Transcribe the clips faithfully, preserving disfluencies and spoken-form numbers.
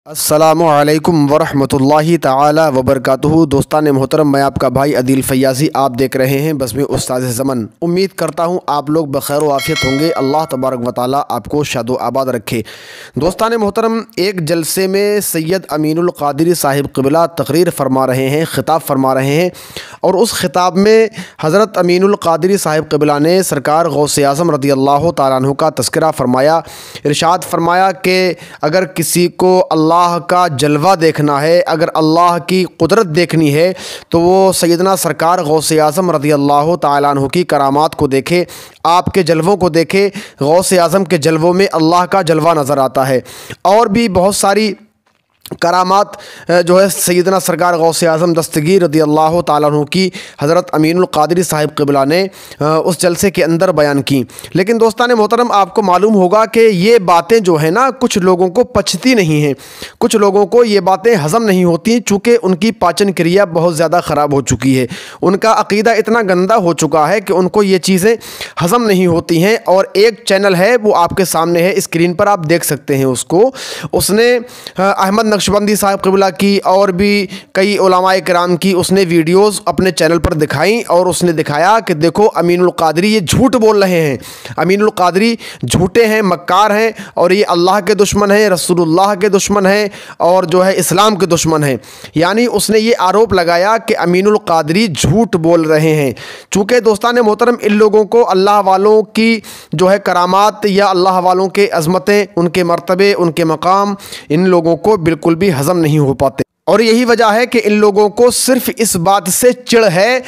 अस्सलामुअलैकुम वरहमतुल्लाहि ताला वबरकातुहू। दोस्तान मोहतरम, मैं आपका भाई अदील फैयाज़ी, आप देख रहे हैं बज़्म उस्ताद ज़मन। उम्मीद करता हूँ आप लोग बखैर व आफ़ियत होंगे। अल्लाह तबारक व तआला आपको शादो आबाद रखे। दोस्तान मोहतरम, एक जलसे में सैयद अमीनुल क़ादरी साहिब क़िबला तकरीर फरमा रहे हैं, ख़िताब फरमा रहे हैं, और उस ख़िताब में हज़रत अमीनुल क़ादरी साहिब क़िबला ने सरकार गौसे आज़म रज़ियल्लाहु तआला अन्हु का तज़किरा फरमाया। इरशाद फरमाया कि अगर किसी को अल्लाह का जलवा देखना है, अगर अल्लाह की कुदरत देखनी है, तो वो सैयदना सरकार गौसे आज़म रज़ियल्लाहु तआला अन्हु की करामात को देखे, आपके जलवों को देखे। गौसे आज़म के जलवों में अल्लाह का जलवा नज़र आता है। और भी बहुत सारी करामात जो है सैयदना सरकार गौसे आज़म दस्तगीर रज़ियल्लाहु तआला अन्हु की हज़रत अमीनुल क़ादरी साहिब क़िबला ने उस जलसे के अंदर बयान की। लेकिन दोस्तान मोहतरम, आपको मालूम होगा कि ये बातें जो है ना, कुछ लोगों को पचती नहीं हैं, कुछ लोगों को ये बातें हज़म नहीं होती, चूँकि उनकी पाचन क्रिया बहुत ज़्यादा ख़राब हो चुकी है। उनका अक़ीदा इतना गंदा हो चुका है कि उनको ये चीज़ें हज़म नहीं होती हैं। और एक चैनल है, वो आपके सामने है, स्क्रीन पर आप देख सकते हैं उसको। उसने अहमद नक्शबंदी साहब क़िबला की और भी कई उलमाए किराम की उसने वीडियोस अपने चैनल पर दिखाई, और उसने दिखाया कि देखो अमीनुल क़ादरी ये झूठ बोल रहे हैं, अमीनुल क़ादरी झूठे हैं, मक्कार हैं, और ये अल्लाह के दुश्मन हैं, रसूलुल्लाह के दुश्मन हैं, और जो है इस्लाम के दुश्मन हैं। यानी उसने ये आरोप लगाया कि अमीनुल क़ादरी झूठ बोल रहे हैं। चूँकि दोस्तान मोहतरम, इन लोगों को अल्लाह वालों की जो है करामात या अल्लाह वालों के अज़मतें, उनके मर्तबे, उनके मकाम, इन लोगों को बिल्कुल भी हज़म नहीं हो पाते। और यही वजह है कि इन लोगों को सिर्फ़ इस बात से चिढ़ है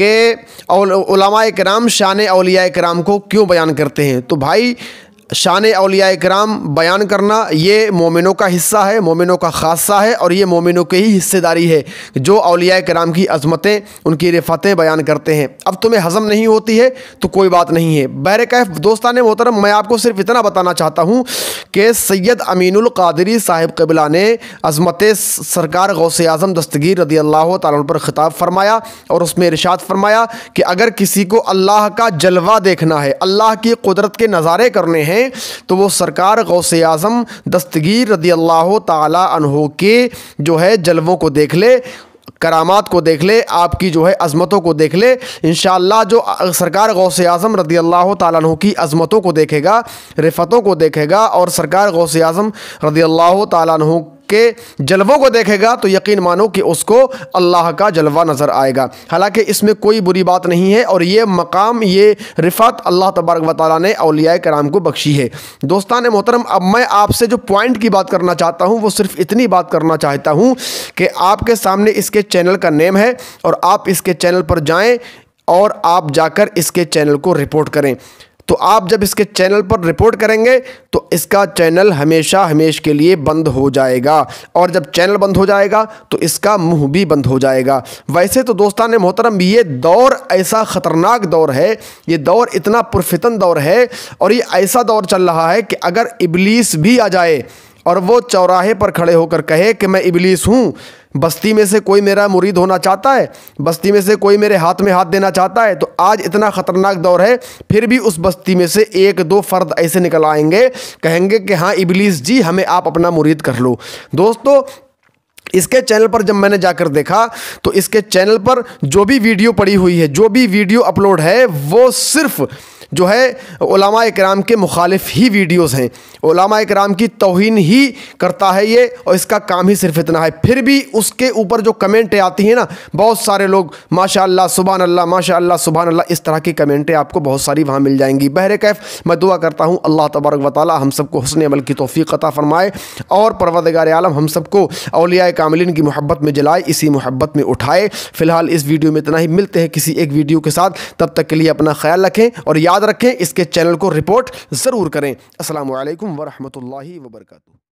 कि उलमाए किराम शान औलियाए किराम को क्यों बयान करते हैं। तो भाई, शान औलियाए किराम बयान करना ये मोमिनों का हिस्सा है, मोमिनों का ख़ासा है, और ये मोमिनों की ही हिस्सेदारी है जो औलियाए किराम की अज़मतें, उनकी रिफ़तें बयान करते हैं। अब तुम्हें हज़म नहीं होती है तो कोई बात नहीं है। बहरकैफ़ दोस्तान मोहतरम, मैं आपको सिर्फ इतना बताना चाहता हूँ कि सैयद अमीनुल क़ादरी साहिब क़िबला ने अज़मत सरकार गौसे आज़म दस्तगीर रज़ियल्लाहु तआला अन्हु पर ख़िताब फरमाया, और उसमें इरशाद फरमाया कि अगर किसी को अल्लाह का जलवा देखना है, अल्लाह की कुदरत के नज़ारे करने हैं, तो वो सरकार गौसे आज़म दस्तगीर रज़ियल्लाहु तआला अन्हु के जो है जलवों को देख ले, करामात को देख ले, आपकी जो है अज़मतों को देख ले। इंशाअल्लाह जो सरकार गौसे आज़म रज़ियल्लाहु तआला अन्हु की अज़मतों को देखेगा, रिफ़तों को देखेगा, और सरकार गौसे आज़म रज़ियल्लाहु तआला अन्हु के जलवों को देखेगा, तो यकीन मानो कि उसको अल्लाह का जलवा नज़र आएगा। हालांकि इसमें कोई बुरी बात नहीं है, और ये मकाम, ये रिफ़त अल्लाह तबारक व तआला ने औलियाए किराम को बख्शी है। दोस्तान मोहतरम, अब मैं आपसे जो पॉइंट की बात करना चाहता हूँ, वो सिर्फ इतनी बात करना चाहता हूँ कि आपके सामने इसके चैनल का नेम है, और आप इसके चैनल पर जाएँ और आप जाकर इसके चैनल को रिपोर्ट करें। तो आप जब इसके चैनल पर रिपोर्ट करेंगे तो इसका चैनल हमेशा हमेश के लिए बंद हो जाएगा, और जब चैनल बंद हो जाएगा तो इसका मुंह भी बंद हो जाएगा। वैसे तो दोस्तान मोहतरम, ये दौर ऐसा ख़तरनाक दौर है, ये दौर इतना पुरफितन दौर है, और ये ऐसा दौर चल रहा है कि अगर इब्लीस भी आ जाए और वो चौराहे पर खड़े होकर कहे कि मैं इब्लीस हूँ, बस्ती में से कोई मेरा मुरीद होना चाहता है, बस्ती में से कोई मेरे हाथ में हाथ देना चाहता है, तो आज इतना ख़तरनाक दौर है, फिर भी उस बस्ती में से एक दो फ़र्द ऐसे निकल आएंगे, कहेंगे कि हाँ इब्लीस जी, हमें आप अपना मुरीद कर लो। दोस्तों, इसके चैनल पर जब मैंने जाकर देखा तो इसके चैनल पर जो भी वीडियो पड़ी हुई है, जो भी वीडियो अपलोड है, वो सिर्फ़ जो है उलमाए किराम के मुखालिफ ही वीडियोस हैं, उलमाए किराम की तौहीन ही करता है ये, और इसका काम ही सिर्फ इतना है। फिर भी उसके ऊपर जो कमेंटें आती हैं ना, बहुत सारे लोग माशाअल्लाह सुभान अल्लाह, माशाअल्लाह सुभान अल्लाह, इस तरह की कमेंटें आपको बहुत सारी वहाँ मिल जाएंगी। बहरकैफ़ मैं दुआ करता हूँ अल्लाह तबारक व तआला हम सबको हुस्न अमल की तौफ़ीक़ अता फ़रमाए, और परवरदिगार आलम हम सबको औलियाए कामिलीन की मोहब्बत में जलाए, इसी मोहब्बत में उठाए। फ़िलहाल इस वीडियो में इतना ही, मिलते हैं किसी एक वीडियो के साथ, तब तक के लिए अपना ख्याल रखें, और याद रखें इसके चैनल को रिपोर्ट ज़रूर करें। अस्सलामु अलैकुम वरहमतुल्लाहि वबरकातुहू।